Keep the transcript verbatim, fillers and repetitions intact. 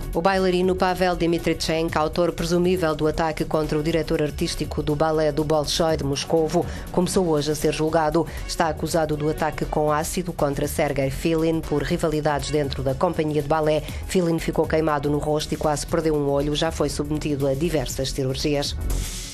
O bailarino Pavel Dmitrichenko, autor presumível do ataque contra o diretor artístico do balé do Bolshoi de Moscovo, começou hoje a ser julgado. Está acusado do ataque com ácido contra Sergei Filin por rivalidades dentro da companhia de balé. Filin ficou queimado no rosto e quase perdeu um olho. Já foi submetido a diversas cirurgias.